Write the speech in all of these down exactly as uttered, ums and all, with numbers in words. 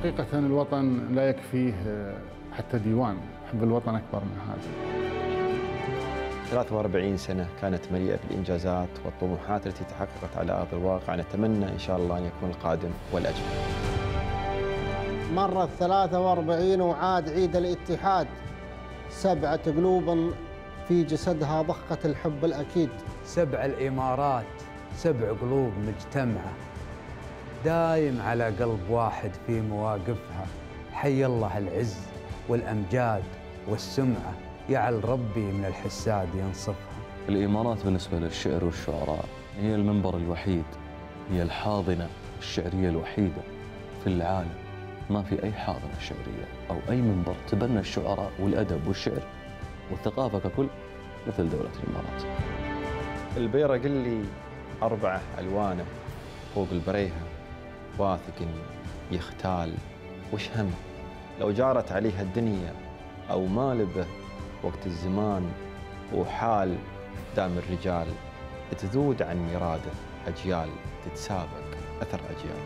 حقيقة الوطن لا يكفيه حتى ديوان، حب الوطن أكبر من هذا. ثلاث وأربعين سنة كانت مليئة بالإنجازات والطموحات التي تحققت على أرض الواقع. نتمنى إن شاء الله أن يكون القادم والأجمل. مرت ثلاث وأربعين وعاد عيد الاتحاد، سبعة قلوب في جسدها ضخة الحب الأكيد. سبع الإمارات، سبع قلوب مجتمعة، دايم على قلب واحد في مواقفها. حي الله العز والأمجاد والسمعة، يعل ربي من الحساد ينصفها. الإمارات بالنسبة للشعر والشعراء هي المنبر الوحيد، هي الحاضنة الشعرية الوحيدة في العالم. ما في أي حاضنة شعرية أو أي منبر تبنى الشعراء والأدب والشعر والثقافة ككل مثل دولة الإمارات. البيرق اللي أربعة ألوانه فوق البريهة، واثق يختال وش هم لو جارت عليها الدنيا أو ما لبه وقت الزمان، وحال دام الرجال تذود عن مراده، أجيال تتسابق أثر أجيال.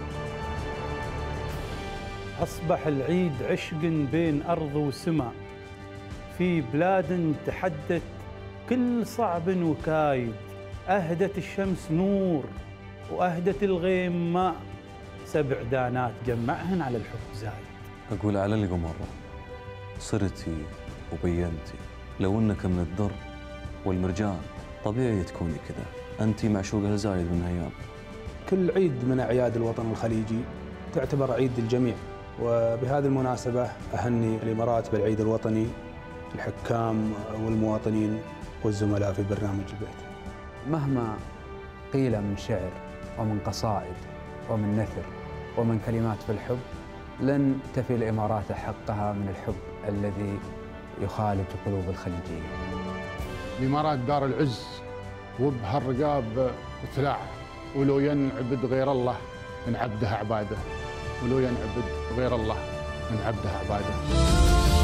أصبح العيد عشق بين أرض وسماء، في بلاد تحدت كل صعب وكايد. أهدت الشمس نور وأهدت الغيم ماء، سبع دانات جمعهن على الحب زايد. أقول على القمر صرتي وبينتي، لو إنك من الدر والمرجان طبيعي تكوني كذا، أنتِ معشوقة زايد من أيام. كل عيد من أعياد الوطن الخليجي تعتبر عيد الجميع، وبهذه المناسبة أهني الإمارات بالعيد الوطني، الحكام والمواطنين والزملاء في برنامج البيت. مهما قيل من شعر ومن قصائد ومن نثر ومن كلمات في الحب، لن تفي الإمارات حقها من الحب الذي يخالج قلوب الخليجيين. الإمارات دار العز وبهالرقاب وتلاع، ولو ينعبد غير الله من عبدها عباده، ولو ينعبد غير الله من عبدها عباده.